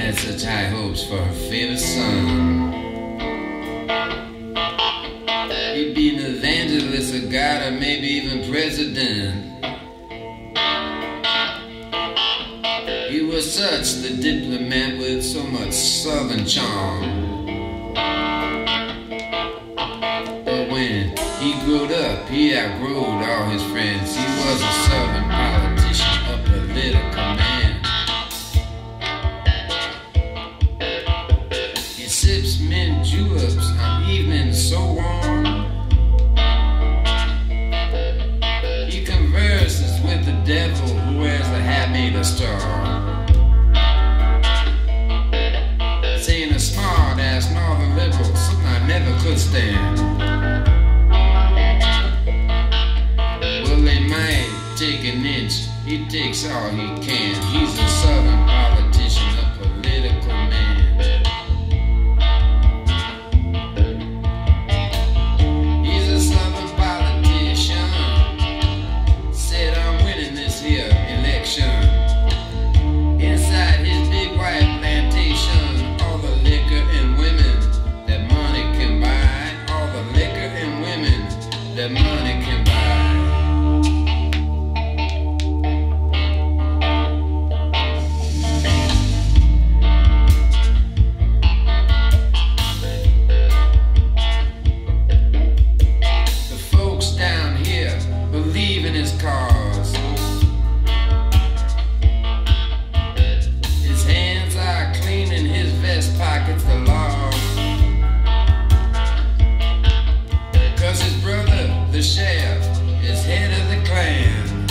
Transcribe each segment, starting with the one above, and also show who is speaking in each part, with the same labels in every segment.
Speaker 1: had such high hopes for her favorite son. He'd be an evangelist, a god, or maybe even president. He was such the diplomat with so much southern charm. But when he growed up, he outgrowed all his friends. He was a southern politician, a political man. He sips mint juleps on evenings so warm. He converses with the devil who wears a hat made of straw. Saying a smart-ass northern liberal, something I never could stand. Well, they might take an inch, he takes all he can. He's a southern politician, a political man. He's a southern politician, said I'm winning this here election. Inside his big white plantation, all the liquor and women that money can buy, all the liquor and women that money can buy. The folks down here believe in his cause. His hands are clean in his vest pockets, the law. 'Cause his brother, the sheriff, is head of the clan.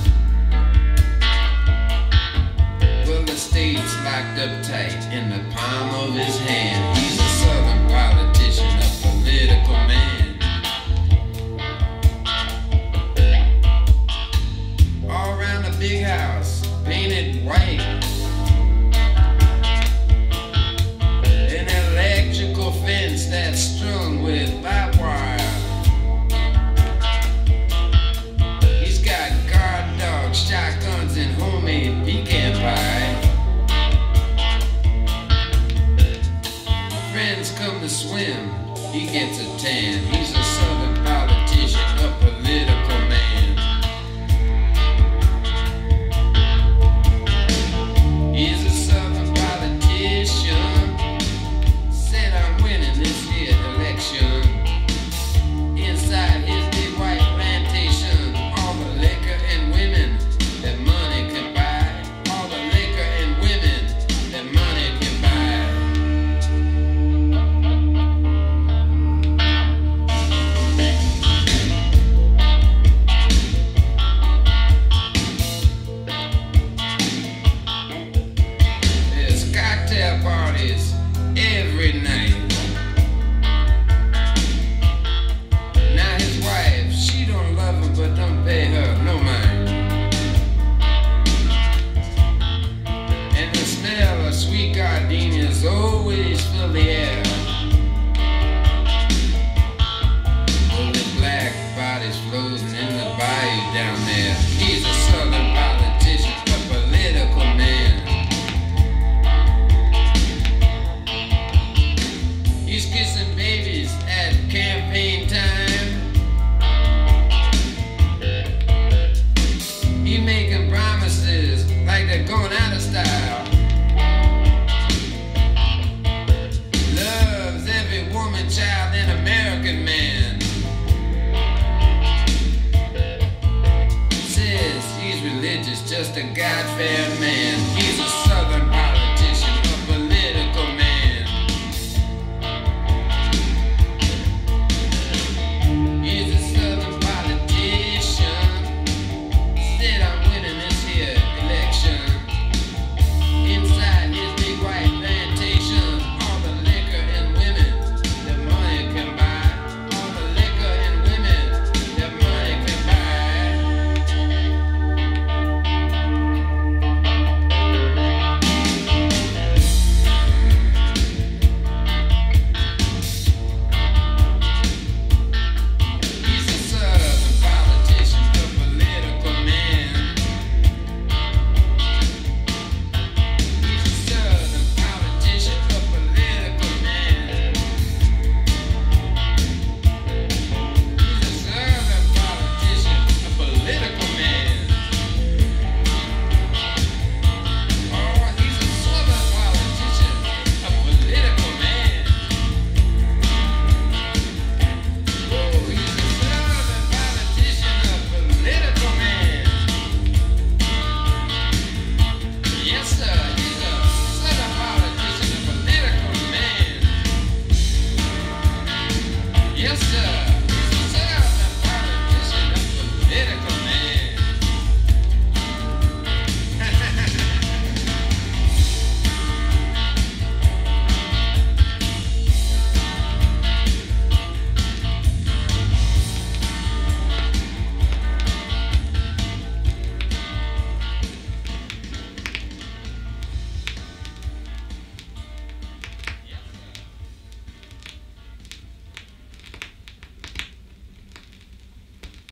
Speaker 1: Well, the state's locked up tight in the palm of his hand. He's a southern politician, a political man. All around the big house, painted white. An electrical fence that's strung with barbed wire. He's got guard dogs, shotguns, and homemade pecan pie. Friends come to swim, he gets a tan. He's a southern politician, a political man. He's a southern politician, said I'm winning this here election. Inside his big white plantation, all the liquor and women that money can buy, all the liquor and women that money can buy. There's cocktail parties every night. Now his wife, she don't love him but don't pay her no mind. And the smell of sweet gardenias always fill the air. Oh, the black bodies floating in the bayou down there. He's a southern politician, a political man. He's kissing babies at campaign time. He making promises like they're going out of style. Loves every woman, child, and American man. Says he's religious, just a God-fearing man.